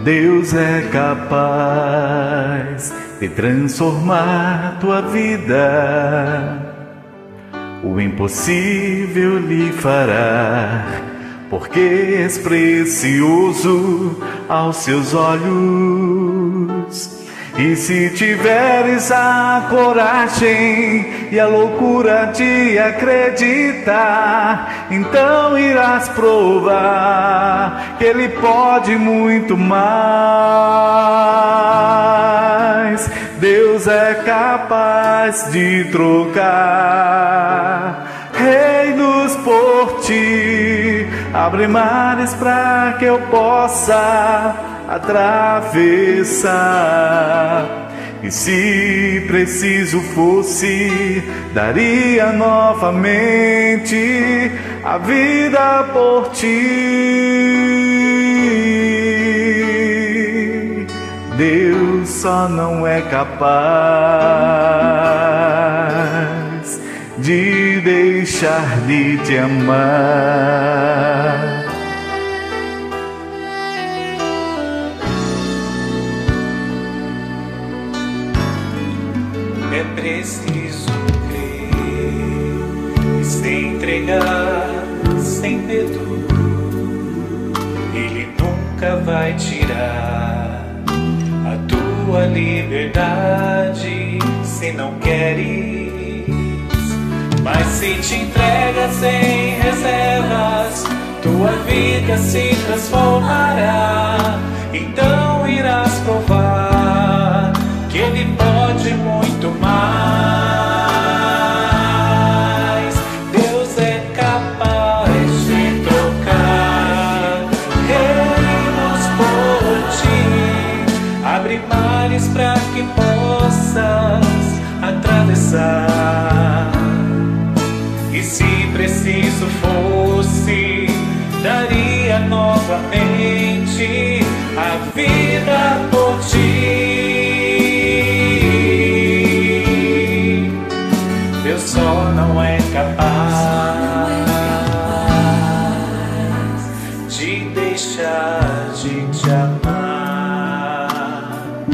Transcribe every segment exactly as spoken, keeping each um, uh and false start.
Deus é capaz de transformar tua vida. O impossível lhe fará, porque és precioso aos seus olhos. E se tiveres a coragem e a loucura de acreditar, então irás provar que Ele pode muito mais. Deus é capaz de trocar reinos por ti, abre mares para que eu possa atravessar. E se preciso fosse, daria novamente a vida por ti. Deus só não é capaz de deixar de te amar. É preciso crer e se entregar sem medo. Ele nunca vai tirar a tua liberdade se não queres. Mas se te entregas sem reservas, tua vida se transformará. Então irás provar que Ele pode muito mais. Deus é capaz de trocar reinos por ti, abre mares para que possas atravessar. E se preciso fosse, daria novamente a vida por ti. Deus só não é capaz de deixar de te amar.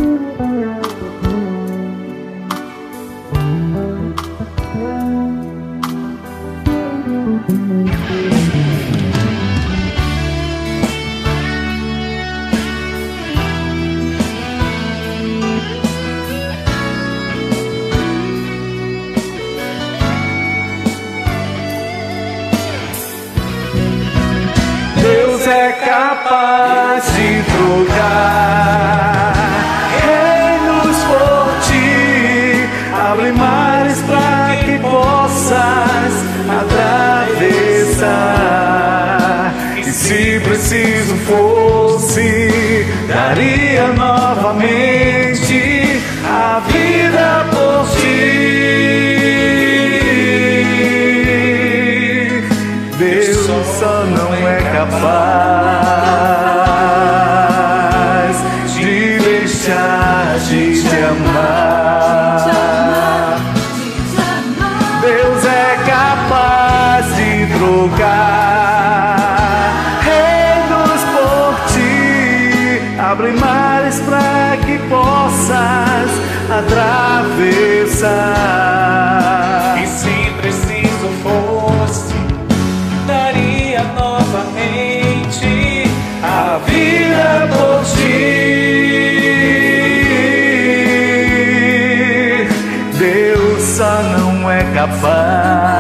Deus é capaz de trocar reinos por ti, abre mares para que possas atravessar. E se preciso fosse, daria novamente a vida por ti. Deus só não é capaz de deixar de te amar. Deus é capaz de trocar reinos por ti, abre mares para que possas atravessar. E se preciso fosse, daria novamente a vida por ti. Deus só não é capaz